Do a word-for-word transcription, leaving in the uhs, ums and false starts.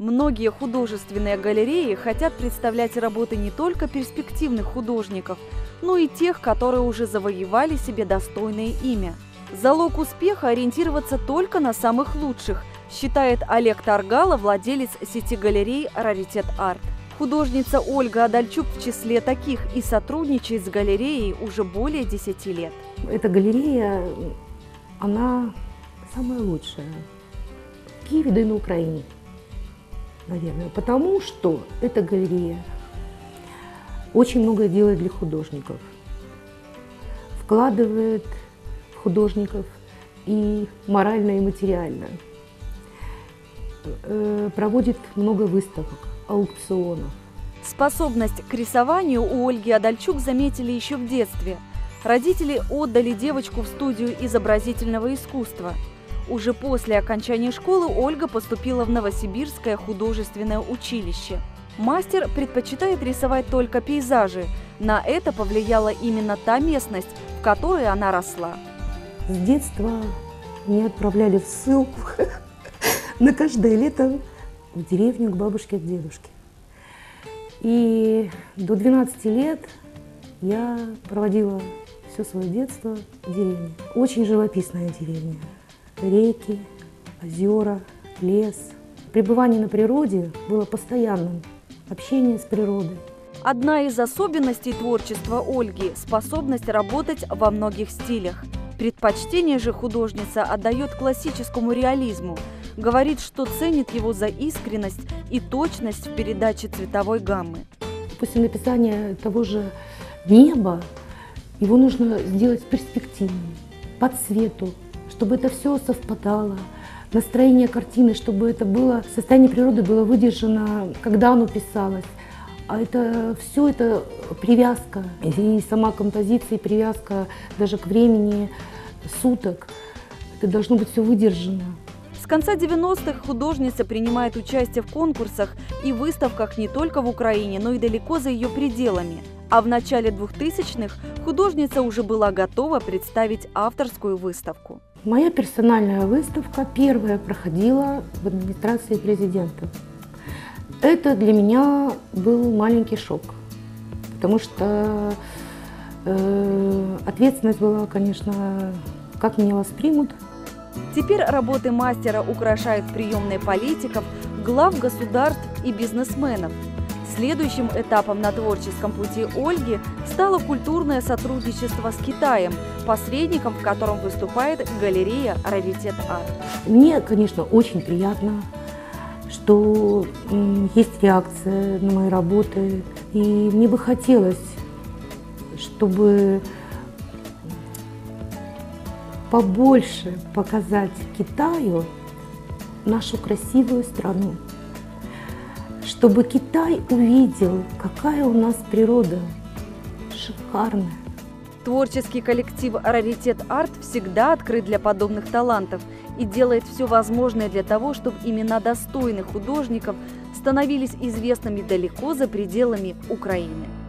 Многие художественные галереи хотят представлять работы не только перспективных художников, но и тех, которые уже завоевали себе достойное имя. Залог успеха – ориентироваться только на самых лучших, считает Олег Таргало, владелец сети галерей «Раритет Арт». Художница Ольга Адальчук в числе таких и сотрудничает с галереей уже более десяти лет. Эта галерея, она самая лучшая в Киеве, да и на Украине, наверное, потому что эта галерея очень многое делает для художников, вкладывает в художников и морально, и материально, проводит много выставок, аукционов. Способность к рисованию у Ольги Адальчук заметили еще в детстве. Родители отдали девочку в студию изобразительного искусства. Уже после окончания школы Ольга поступила в Новосибирское художественное училище. Мастер предпочитает рисовать только пейзажи. На это повлияла именно та местность, в которой она росла. С детства меня отправляли в ссылку на каждое лето в деревню к бабушке, к дедушке. И до двенадцати лет я проводила все свое детство в деревне. Очень живописная деревня. Реки, озера, лес. Пребывание на природе было постоянным. Общение с природой. Одна из особенностей творчества Ольги – способность работать во многих стилях. Предпочтение же художница отдает классическому реализму. Говорит, что ценит его за искренность и точность в передаче цветовой гаммы. После написания того же неба его нужно сделать перспективным, по цвету, чтобы это все совпадало. Настроение картины, чтобы это было, состояние природы было выдержано, когда оно писалось. А это все это привязка, и сама композиция, и привязка даже к времени суток. Это должно быть все выдержано. С конца девяностых художница принимает участие в конкурсах и выставках не только в Украине, но и далеко за ее пределами. А в начале двухтысячных художница уже была готова представить авторскую выставку. Моя персональная выставка первая проходила в администрации президента. Это для меня был маленький шок, потому что э, ответственность была, конечно, как меня воспримут. Теперь работы мастера украшают приемные политиков, глав государств и бизнесменов. Следующим этапом на творческом пути Ольги стало культурное сотрудничество с Китаем, посредником в котором выступает галерея «Раритет Арт». Мне, конечно, очень приятно, что есть реакция на мои работы. И мне бы хотелось, чтобы побольше показать Китаю нашу красивую страну. Чтобы Китай увидел, какая у нас природа шикарная. Творческий коллектив «Раритет Арт» всегда открыт для подобных талантов и делает все возможное для того, чтобы имена достойных художников становились известными далеко за пределами Украины.